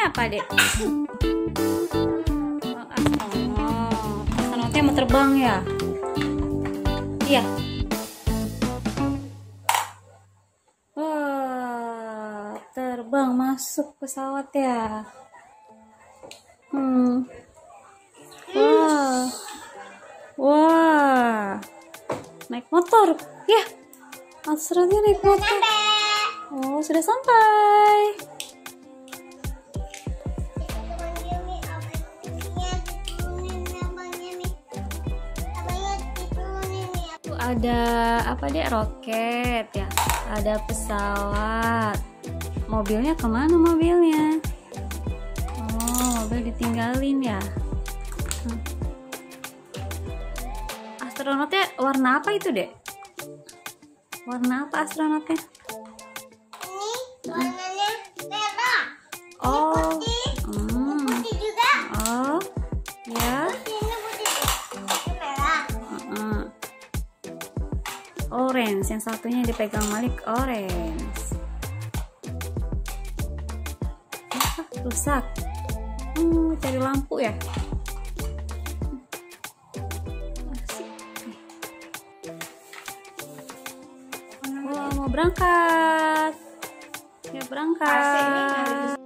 apa, Dek? Astronot. Astronotnya mau terbang ya? Iya. Wah, terbang masuk pesawat ya. Wah. Wah. Naik motor. Ya. Astronotnya naik motor. Oh, sudah sampai. Ada apa, Dek? Roket ya. Ada pesawat. Mobilnya kemana mobilnya? Oh, mobil ditinggalin ya. Astronotnya warna apa itu, Dek? Warna apa astronotnya? Ini warnanya merah. Oh, Putih juga. oh, ya. Ini putih. Ini merah. Orange, yang satunya dipegang Malik orange. Rusak. Cari lampu ya. Wah, mau berangkat. Ya berangkat.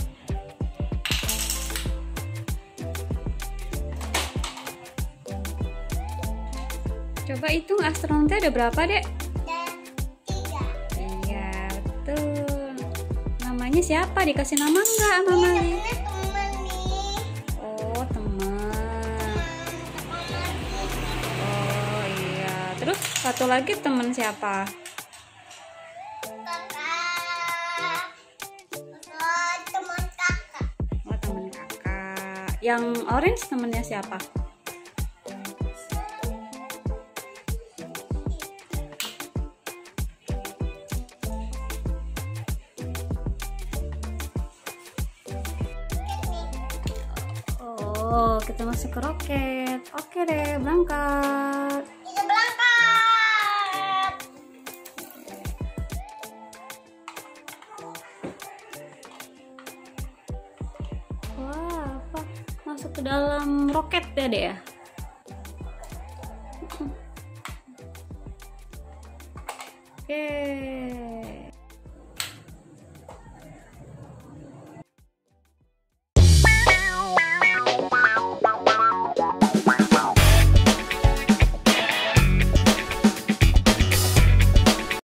Coba hitung astronotnya ada berapa, Dek? Dan 3. Iya, betul. Namanya siapa? Dikasih nama enggak sama Mali? Ini teman nih. Oh, teman. Oh, iya. Terus satu lagi teman siapa? Kakak. Oh, teman kakak. Oh, teman kakak. Yang orange temennya siapa? Oh, kita masuk ke roket. Oke deh, berangkat. Kita berangkat. Wah, apa? Masuk ke dalam roket ya, Dek ya?